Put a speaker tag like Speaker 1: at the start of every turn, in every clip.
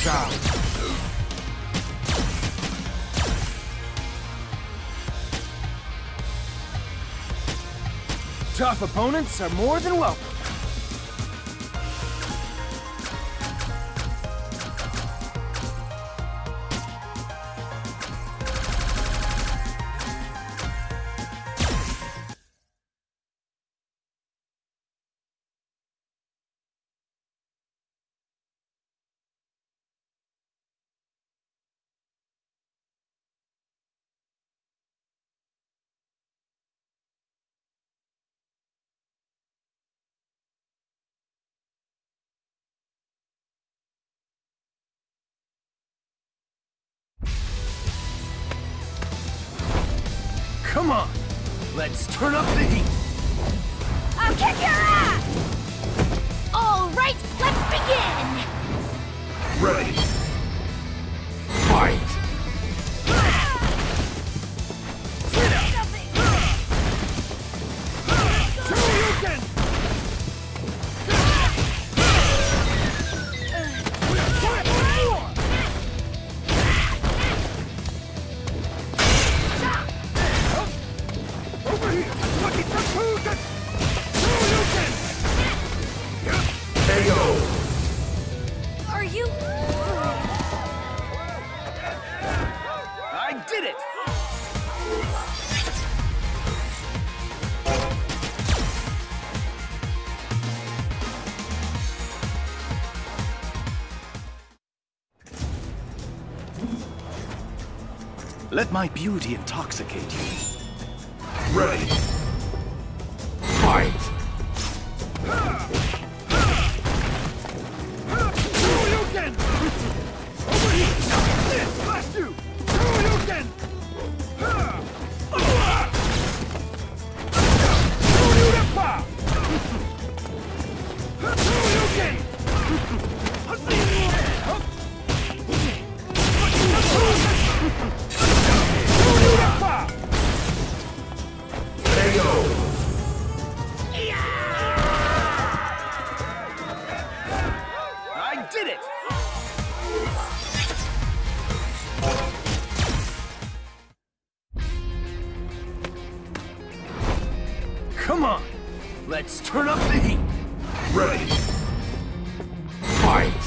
Speaker 1: style. Tough opponents are more than welcome. Come on, let's turn up the heat.
Speaker 2: I'll kick your ass! All right, let's begin!
Speaker 3: Ready. Fight!
Speaker 2: Are you...
Speaker 1: I did it! Let my beauty intoxicate you.
Speaker 3: Ready. Fight!
Speaker 1: I did it! Come on, let's turn up the heat.
Speaker 3: Ready. Fight!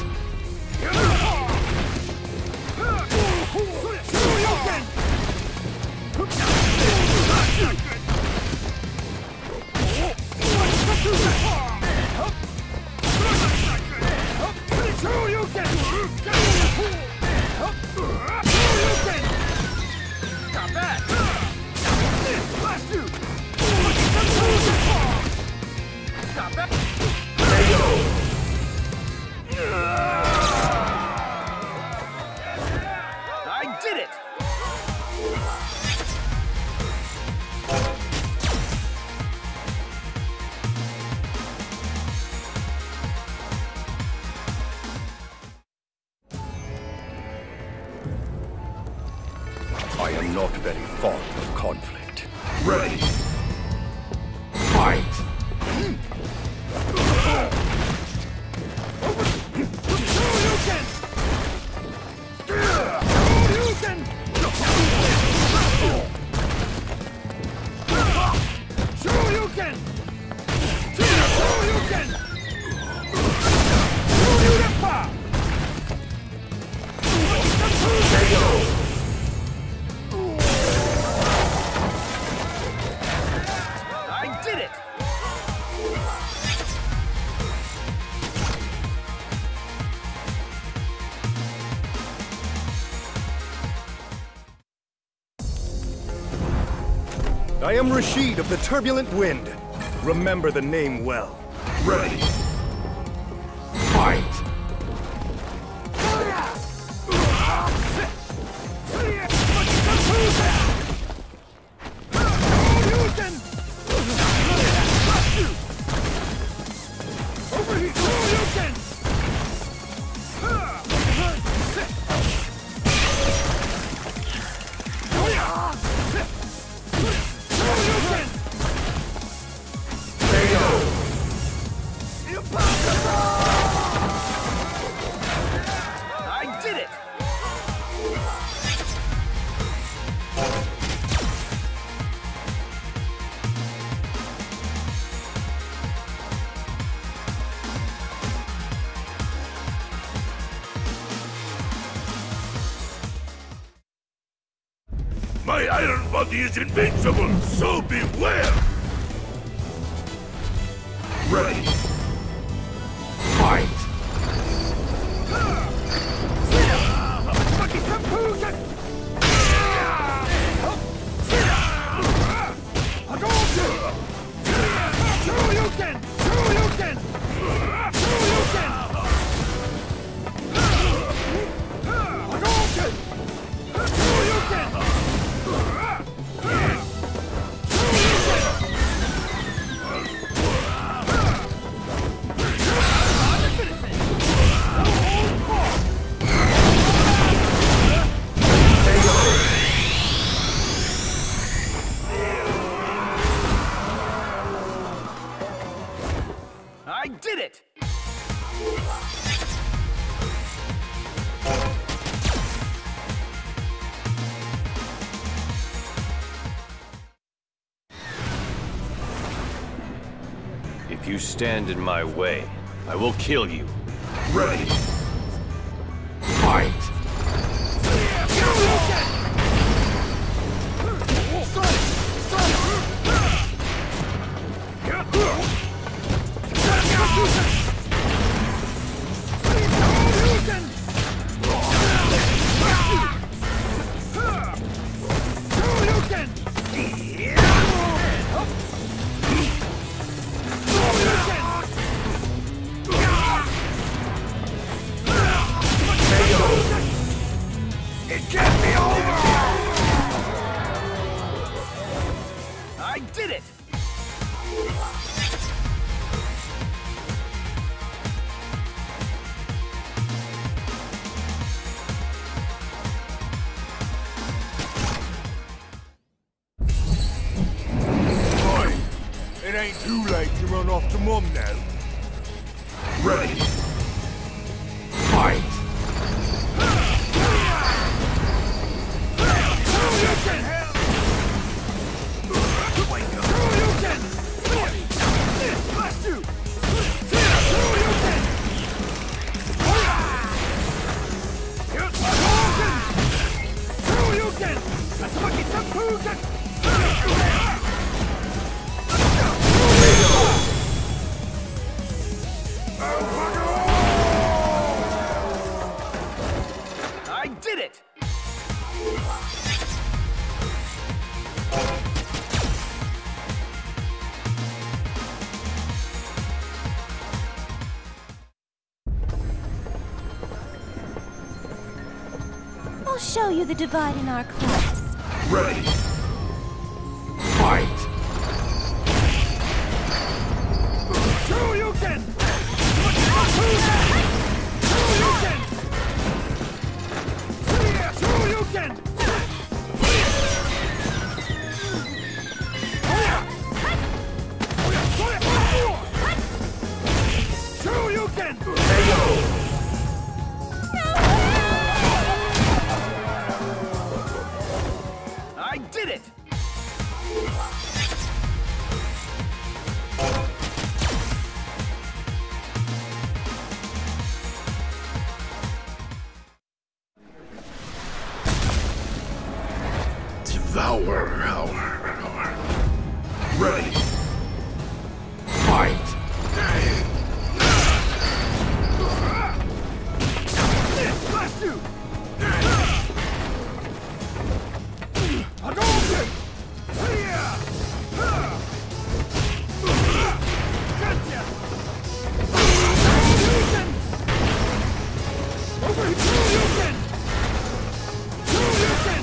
Speaker 1: I did it!
Speaker 3: I am not very fond of conflict. Ready. Fight!
Speaker 1: I did it!
Speaker 4: I am Rashid of the Turbulent Wind. Remember the name well.
Speaker 3: Ready. Fight! My iron body is invincible, so beware! Ready. Fight!
Speaker 1: I did it!
Speaker 5: If you stand in my way, I will kill you.
Speaker 3: Ready. Fight!
Speaker 1: It can't be over! I did it!
Speaker 3: Boy, it ain't too late to run off to Mum now. Ready. Fight!
Speaker 1: I did it!
Speaker 2: I'll show you the divide in our class.
Speaker 3: Ready. Fight!
Speaker 1: Shoryuken! Shoryuken! Shoryuken! I did it!
Speaker 3: Devour. Ready. Fight!
Speaker 1: Blast you! Hadouken! Gotcha! Shoryuken! Over here! Shoryuken! Shoryuken!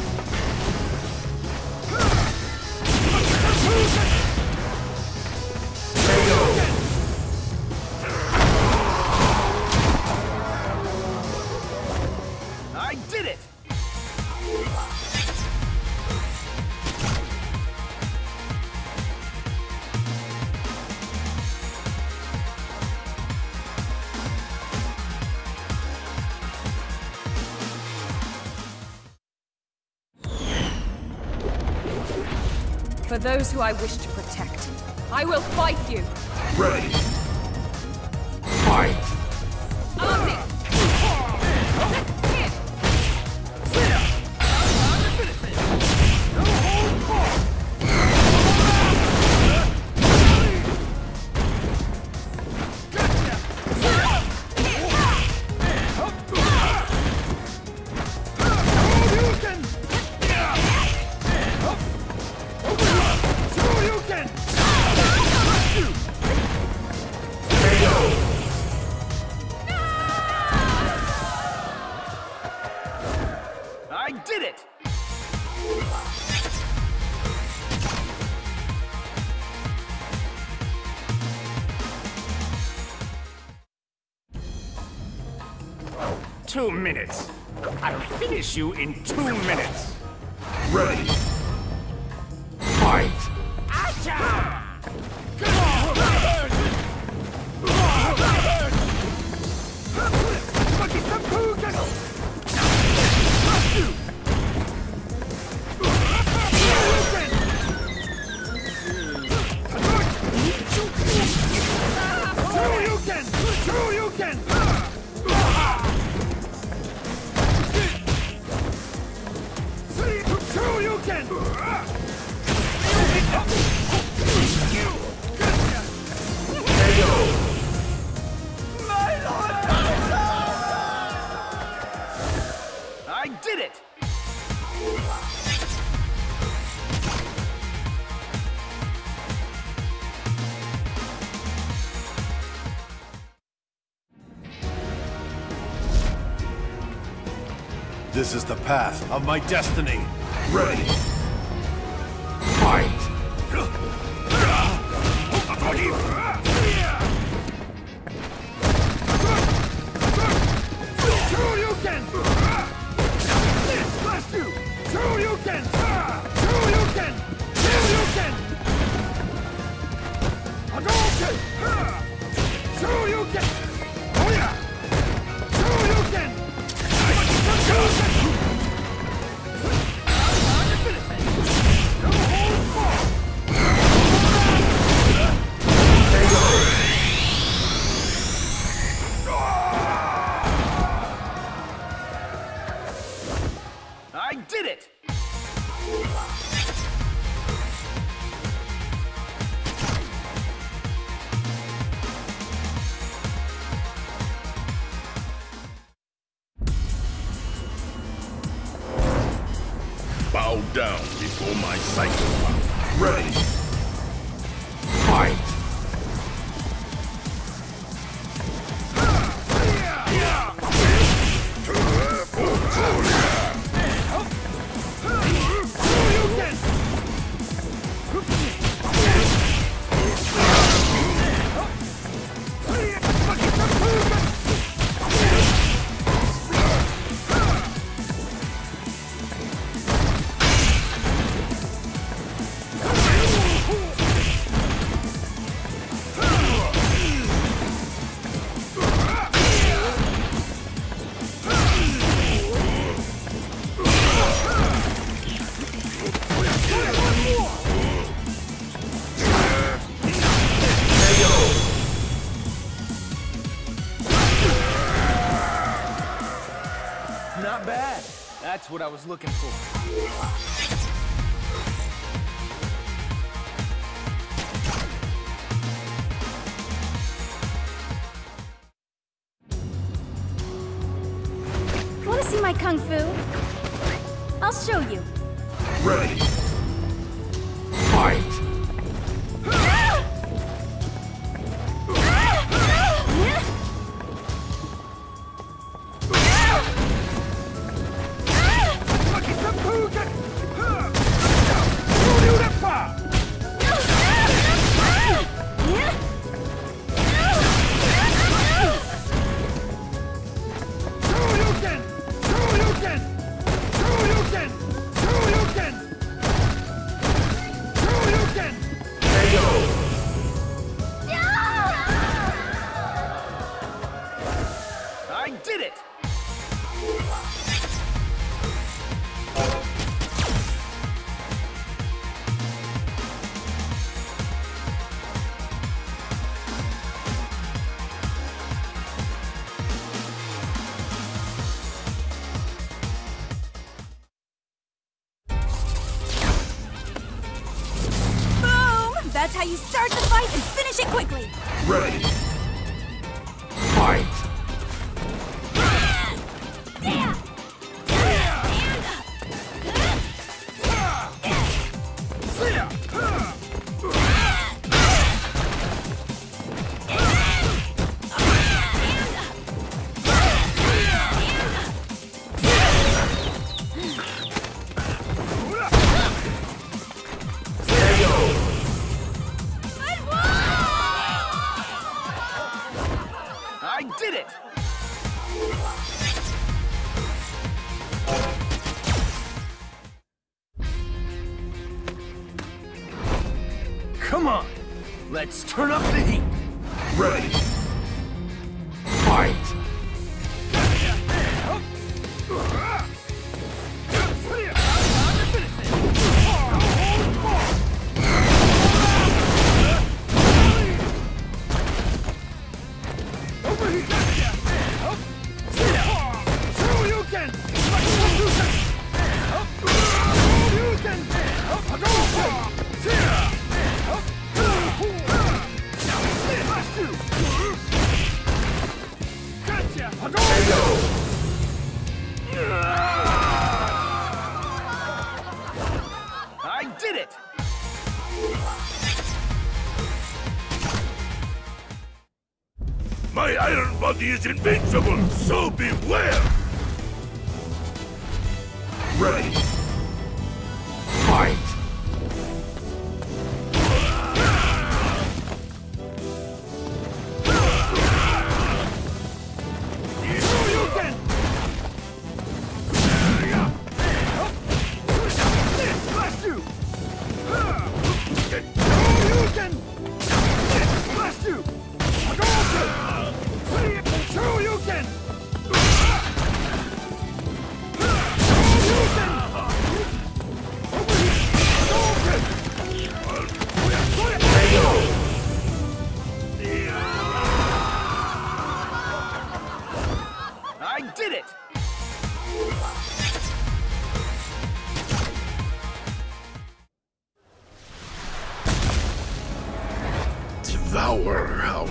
Speaker 1: I did it!
Speaker 6: For those who I wish to protect, I will fight you!
Speaker 3: Ready. Fight!
Speaker 1: did it!
Speaker 3: Two minutes. I'll finish you in 2 minutes.
Speaker 4: Ready.
Speaker 3: Fight! Acha!
Speaker 1: I did it!
Speaker 4: This is the path of my destiny. Ready. Fight!
Speaker 1: I did it!
Speaker 3: Bow down before my cycle. Ready. Fight!
Speaker 1: Not bad. That's what I was looking for.
Speaker 2: Want to see my kung fu? I'll show you.
Speaker 3: Ready. Fight!
Speaker 1: I did it!
Speaker 2: Boom! That's how you start the fight and finish it quickly.
Speaker 3: Ready. Fight!
Speaker 1: Let's turn up the heat!
Speaker 3: Ready. Fight!
Speaker 1: I did it!
Speaker 3: My iron body is invincible, so beware! Ready. Fight!
Speaker 1: I did it!
Speaker 3: Devour.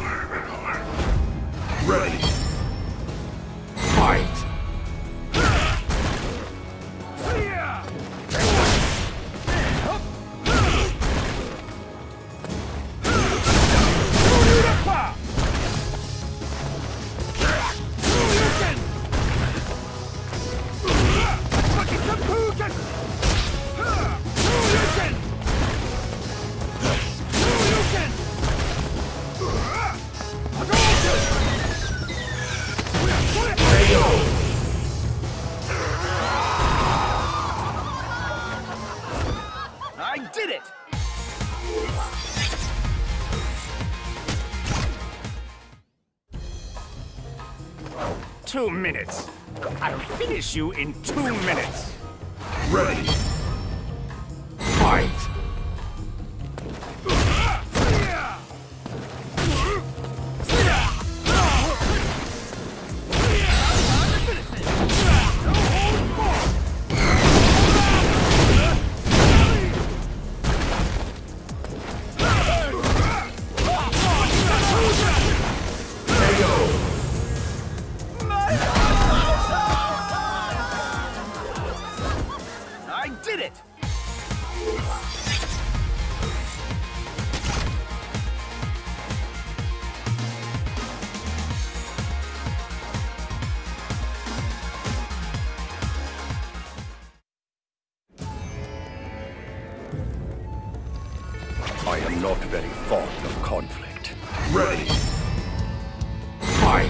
Speaker 3: Ready. Fight!
Speaker 1: I did it!
Speaker 4: 2 minutes. I'll finish you in 2 minutes.
Speaker 3: Ready. Fight!
Speaker 1: I did it!
Speaker 4: I am not very fond of conflict.
Speaker 3: Ready. Fight!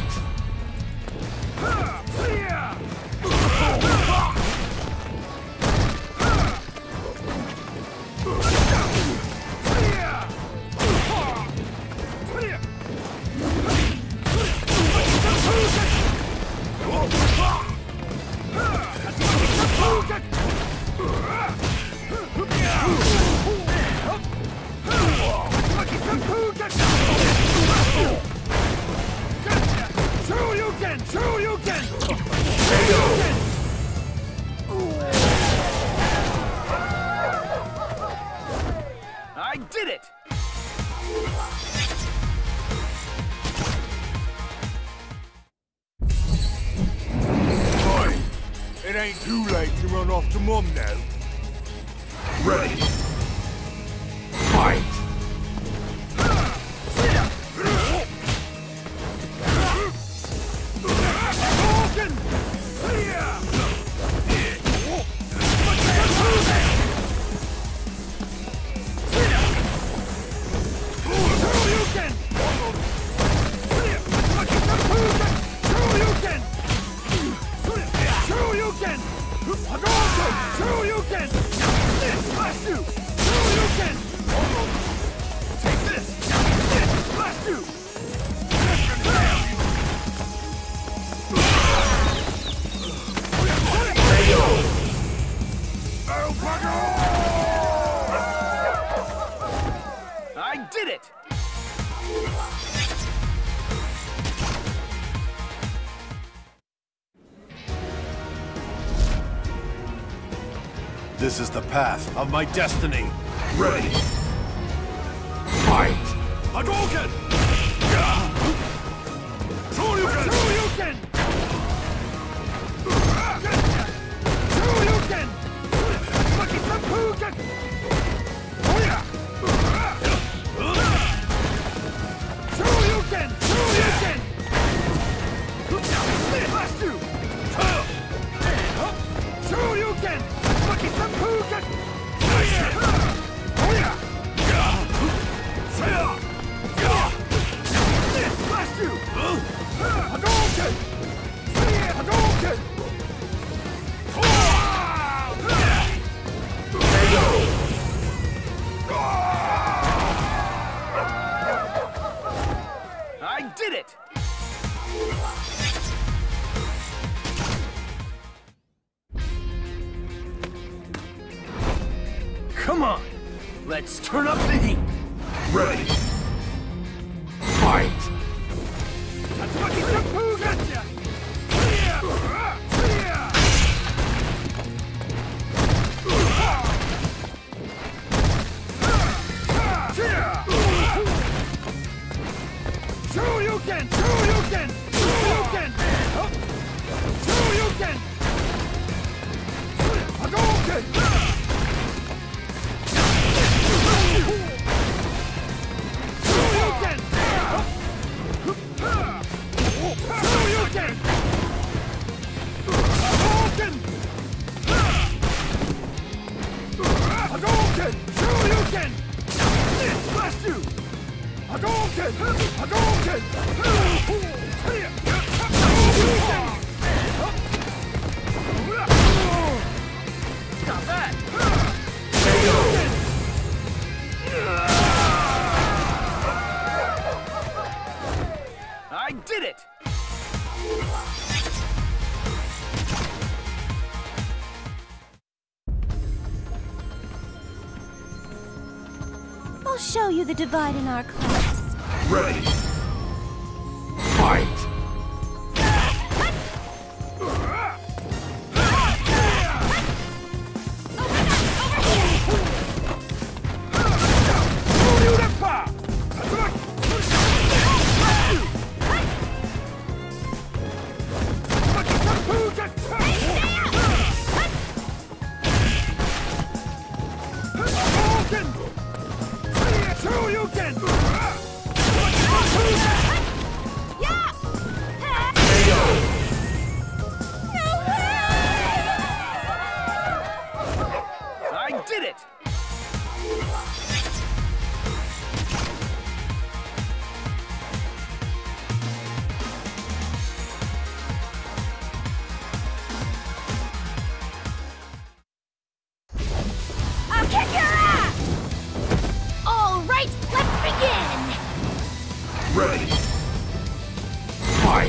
Speaker 1: I did it!
Speaker 3: Fine. It ain't too late to run off to Mum now. Ready. Fight!
Speaker 1: Take this!
Speaker 4: I did it!
Speaker 1: This is the path of my destiny.
Speaker 3: Ready. Fight!
Speaker 1: Hadouken!
Speaker 3: Shoryuken!
Speaker 1: Shoryuken! Shoryuken! Lucky Seppuken! Shoryuken! Shoryuken! Blast you! Shoryuken! Lucky Seppuken! Blast you! Hadouken! Hadouken!
Speaker 4: I did it!
Speaker 1: Come on! Let's turn up the heat!
Speaker 3: Ready. Fight!
Speaker 1: Tatsumaki Seppuken! Shoryuken! Shoryuken! Shoryuken! Shoryuken! Hadouken! Shoryuken! Shoryuken! Hadouken! Hadouken! Shoryuken! Blast you! Hadouken! Hadouken! Stop that!
Speaker 4: I did it!
Speaker 2: I'll show you the divide in our class.
Speaker 3: Ready. Fight!
Speaker 4: I did it!
Speaker 2: I'll kick your ass! All right, let's begin!
Speaker 3: Ready. Fight!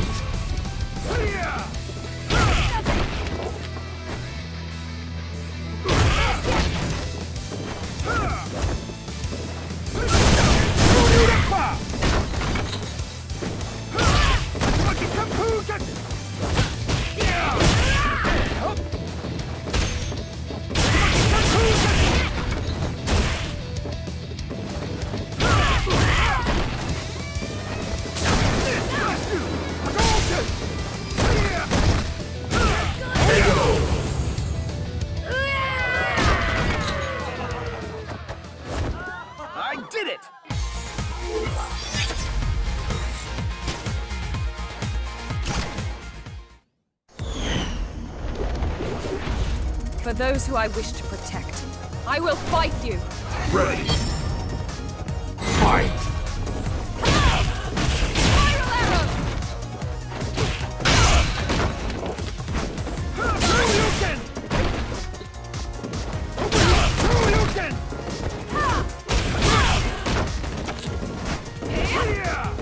Speaker 4: I did it!
Speaker 6: For those who I wish to protect, I will fight you!
Speaker 3: Ready. Fight!
Speaker 6: Spiral arrow!
Speaker 1: Shoryuken! Shoryuken!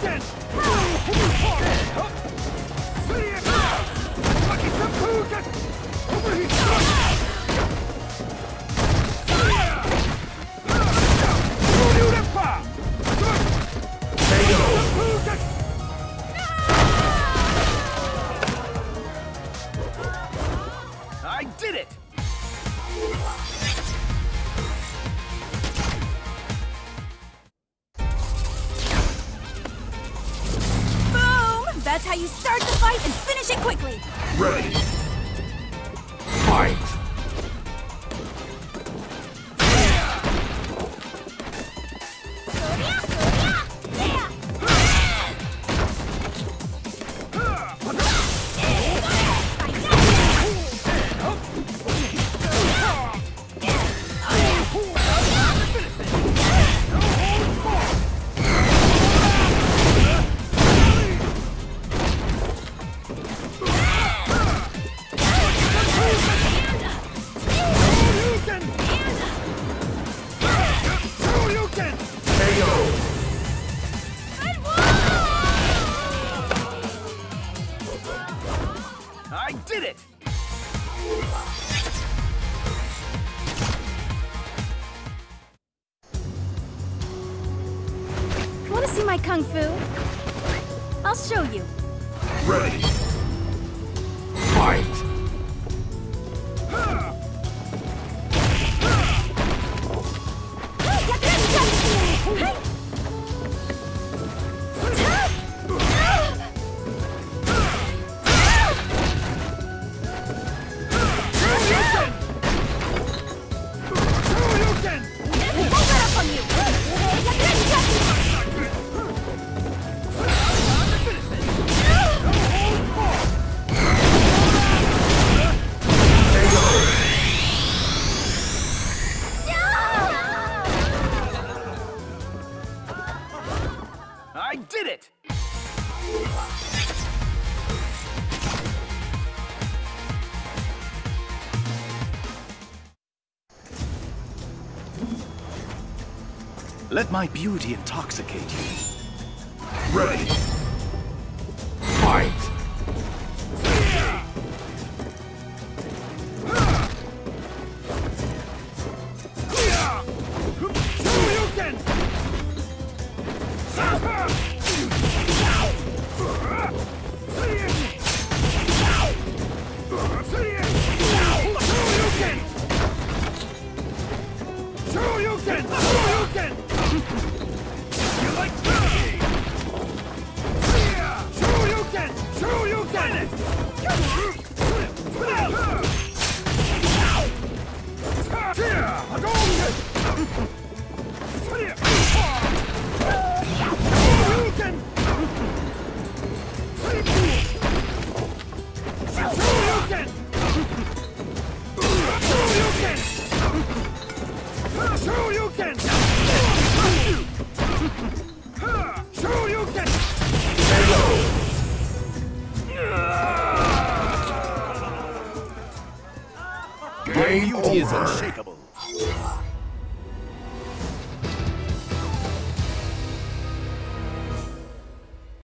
Speaker 1: I did it!
Speaker 2: Boom! That's how you start the fight and finish it quickly.
Speaker 3: Ready. Fight.
Speaker 1: I did it!
Speaker 2: Want to see my kung fu? I'll show you.
Speaker 3: Ready. Fight.
Speaker 1: I did it!
Speaker 4: Let my beauty intoxicate you.
Speaker 3: Ready. Fight.
Speaker 4: My beauty is unshakable.